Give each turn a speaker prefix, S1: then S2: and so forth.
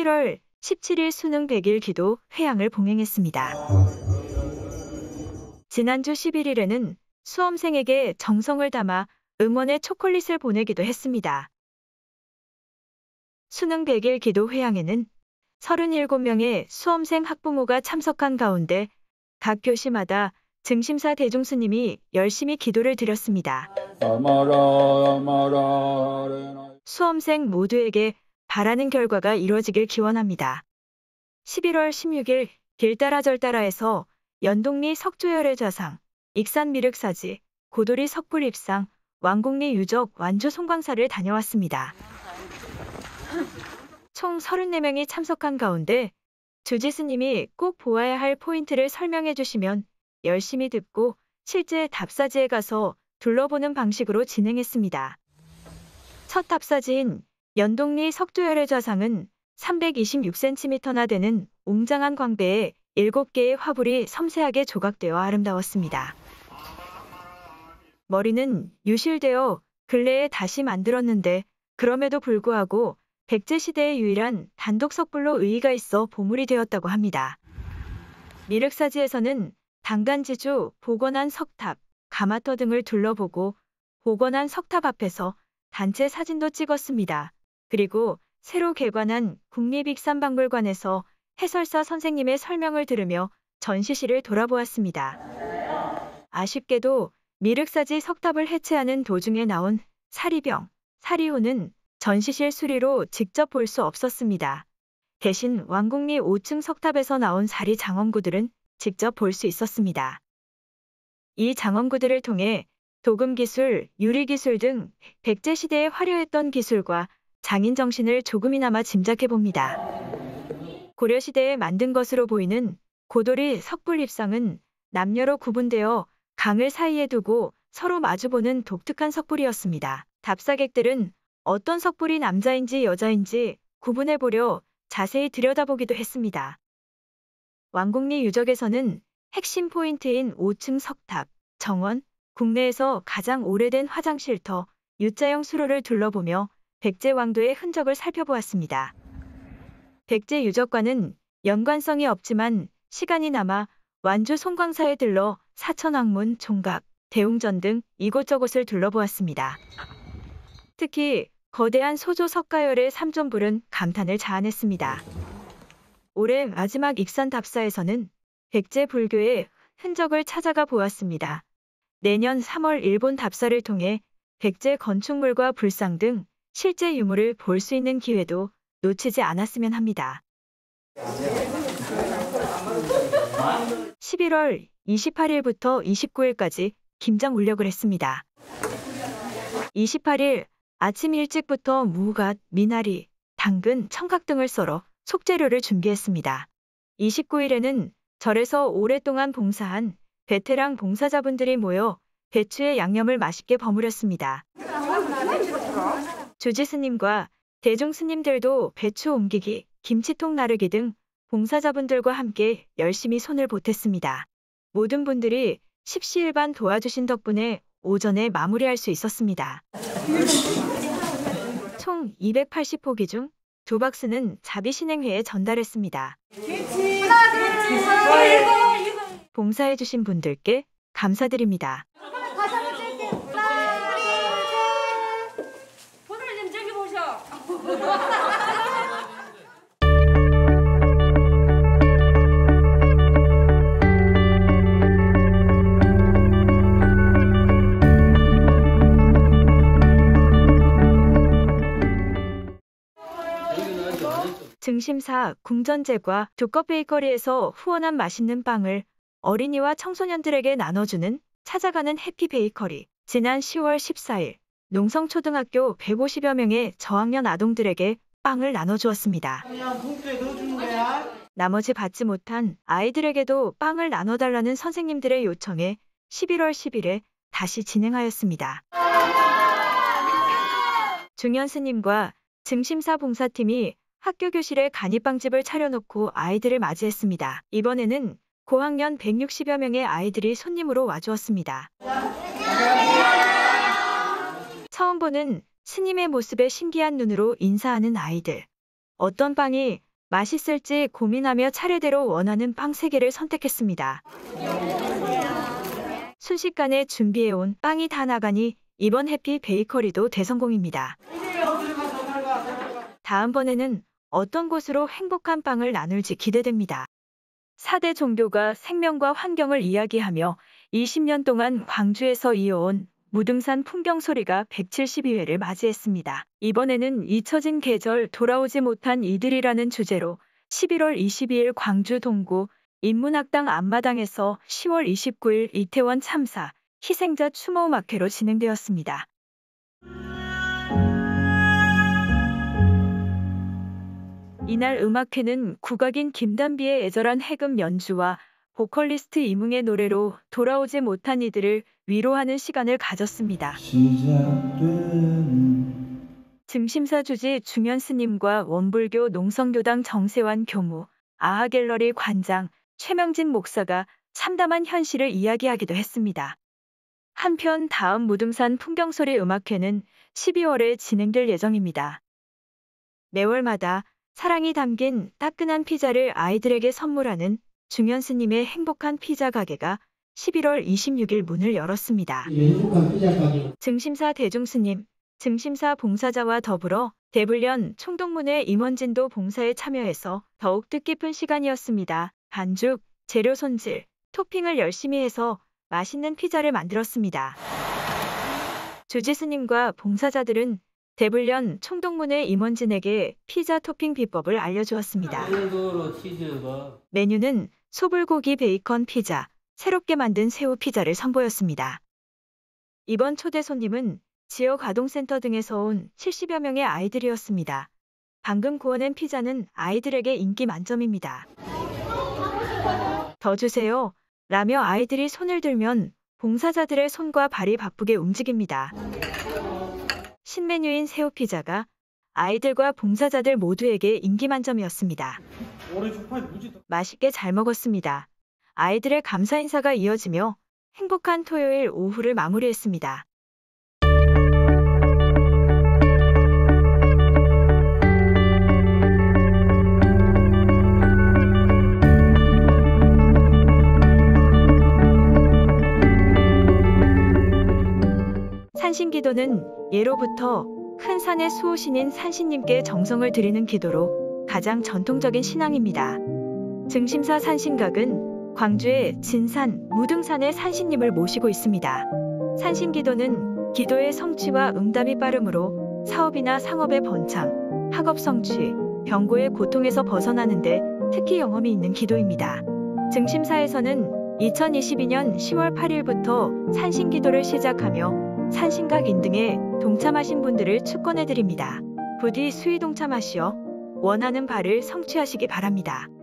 S1: 11월 17일 수능 100일 기도 회양을 봉행했습니다. 지난주 11일에는 수험생에게 정성을 담아 응원의 초콜릿을 보내기도 했습니다. 수능 100일 기도 회양에는 37명의 수험생 학부모가 참석한 가운데 각 교시마다 증심사 대종스님이 열심히 기도를 드렸습니다. 수험생 모두에게 바라는 결과가 이루어지길 기원합니다. 11월 16일 길따라 절따라에서 연동리 석조열의 좌상, 익산 미륵사지, 고도리 석불입상, 왕곡리 유적 완주 송광사를 다녀왔습니다. 총 34명이 참석한 가운데 주지스님이 꼭 보아야 할 포인트를 설명해 주시면 열심히 듣고 실제 답사지에 가서 둘러보는 방식으로 진행했습니다. 첫 답사지인 연동리 석조열의 좌상은 326cm나 되는 웅장한 광배에 7개의 화불이 섬세하게 조각되어 아름다웠습니다. 머리는 유실되어 근래에 다시 만들었는데 그럼에도 불구하고 백제시대의 유일한 단독 석불로 의의가 있어 보물이 되었다고 합니다. 미륵사지에서는 당간지주, 복원한 석탑, 가마터 등을 둘러보고 복원한 석탑 앞에서 단체 사진도 찍었습니다. 그리고 새로 개관한 국립익산박물관에서 해설사 선생님의 설명을 들으며 전시실을 돌아보았습니다. 아쉽게도 미륵사지 석탑을 해체하는 도중에 나온 사리병, 사리호는 전시실 수리로 직접 볼 수 없었습니다. 대신 왕곡리 5층 석탑에서 나온 사리 장엄구들은 직접 볼 수 있었습니다. 이 장엄구들을 통해 도금기술, 유리기술 등 백제시대에 화려했던 기술과 장인 정신을 조금이나마 짐작해봅니다. 고려시대에 만든 것으로 보이는 고도리 석불입상은 남녀로 구분되어 강을 사이에 두고 서로 마주보는 독특한 석불이었습니다. 답사객들은 어떤 석불이 남자인지 여자인지 구분해보려 자세히 들여다보기도 했습니다. 왕곡리 유적에서는 핵심 포인트인 5층 석탑, 정원, 국내에서 가장 오래된 화장실터, U자형 수로를 둘러보며 백제 왕도의 흔적을 살펴보았습니다. 백제 유적과는 연관성이 없지만 시간이 남아 완주 송광사에 들러 사천왕문, 총각, 대웅전 등 이곳저곳을 둘러보았습니다. 특히 거대한 소조 석가열의 삼존불은 감탄을 자아냈습니다. 올해 마지막 익산 답사에서는 백제 불교의 흔적을 찾아가 보았습니다. 내년 3월 일본 답사를 통해 백제 건축물과 불상 등 실제 유물을 볼 수 있는 기회도 놓치지 않았으면 합니다. 11월 28일부터 29일까지 김장 울력을 했습니다. 28일 아침 일찍부터 무갓, 미나리, 당근, 청각 등을 썰어 속재료를 준비했습니다. 29일에는 절에서 오랫동안 봉사한 베테랑 봉사자분들이 모여 배추의 양념을 맛있게 버무렸습니다. 주지스님과 대중스님들도 배추 옮기기, 김치통 나르기 등 봉사자분들과 함께 열심히 손을 보탰습니다. 모든 분들이 십시일반 도와주신 덕분에 오전에 마무리할 수 있었습니다. 총 280포기 중 2박스는 자비신행회에 전달했습니다. 봉사해주신 분들께 감사드립니다. 증심사 궁전제과 두껍 베이커리에서 후원한 맛있는 빵을 어린이와 청소년들에게 나눠주는 찾아가는 해피 베이커리. 지난 10월 14일 농성초등학교 150여 명의 저학년 아동들에게 빵을 나눠주었습니다. 나머지 받지 못한 아이들에게도 빵을 나눠달라는 선생님들의 요청에 11월 10일에 다시 진행하였습니다. 중현 스님과 증심사 봉사팀이 학교 교실에 간이빵집을 차려놓고 아이들을 맞이했습니다. 이번에는 고학년 160여 명의 아이들이 손님으로 와주었습니다. 처음 보는 스님의 모습에 신기한 눈으로 인사하는 아이들. 어떤 빵이 맛있을지 고민하며 차례대로 원하는 빵 3개를 선택했습니다. 순식간에 준비해온 빵이 다 나가니 이번 해피 베이커리도 대성공입니다. 다음번에는 어떤 곳으로 행복한 빵을 나눌지 기대됩니다. 4대 종교가 생명과 환경을 이야기하며 20년 동안 광주에서 이어온 무등산 풍경소리가 172회를 맞이했습니다. 이번에는 잊혀진 계절 돌아오지 못한 이들이라는 주제로 11월 22일 광주 동구 인문학당 앞마당에서 10월 29일 이태원 참사 희생자 추모 음악회로 진행되었습니다. 이날 음악회는 국악인 김단비의 애절한 해금 연주와 보컬리스트 이뭉의 노래로 돌아오지 못한 이들을 위로하는 시간을 가졌습니다. 증심사 주지 중현 스님과 원불교 농성교당 정세환 교무, 아하갤러리 관장, 최명진 목사가 참담한 현실을 이야기하기도 했습니다. 한편 다음 무등산 풍경소리 음악회는 12월에 진행될 예정입니다. 매월마다 사랑이 담긴 따끈한 피자를 아이들에게 선물하는 중현 스님의 행복한 피자 가게가 11월 26일 문을 열었습니다. 증심사 대중스님, 증심사 봉사자와 더불어 대불련 총동문회 임원진도 봉사에 참여해서 더욱 뜻깊은 시간이었습니다. 반죽, 재료 손질, 토핑을 열심히 해서 맛있는 피자를 만들었습니다. 주지스님과 봉사자들은 대불련 총동문회 임원진에게 피자 토핑 비법을 알려주었습니다. 메뉴는 소불고기 베이컨 피자, 새롭게 만든 새우 피자를 선보였습니다. 이번 초대 손님은 지역 아동센터 등에서 온 70여 명의 아이들이었습니다. 방금 구워낸 피자는 아이들에게 인기 만점입니다. 더 주세요 라며 아이들이 손을 들면 봉사자들의 손과 발이 바쁘게 움직입니다. 신메뉴인 새우 피자가 아이들과 봉사자들 모두에게 인기 만점이었습니다. 맛있게 잘 먹었습니다. 아이들의 감사 인사가 이어지며 행복한 토요일 오후를 마무리했습니다. 산신기도는 예로부터 큰 산의 수호신인 산신님께 정성을 드리는 기도로 가장 전통적인 신앙입니다. 증심사 산신각은 광주의 진산, 무등산의 산신님을 모시고 있습니다. 산신기도는 기도의 성취와 응답이 빠름으로 사업이나 상업의 번창, 학업 성취, 병고의 고통에서 벗어나는데 특히 영험이 있는 기도입니다. 증심사에서는 2022년 10월 8일부터 산신기도를 시작하며 산신각 인등에 동참하신 분들을 축권해드립니다. 부디 수의 동참하시어 원하는 바를 성취하시기 바랍니다.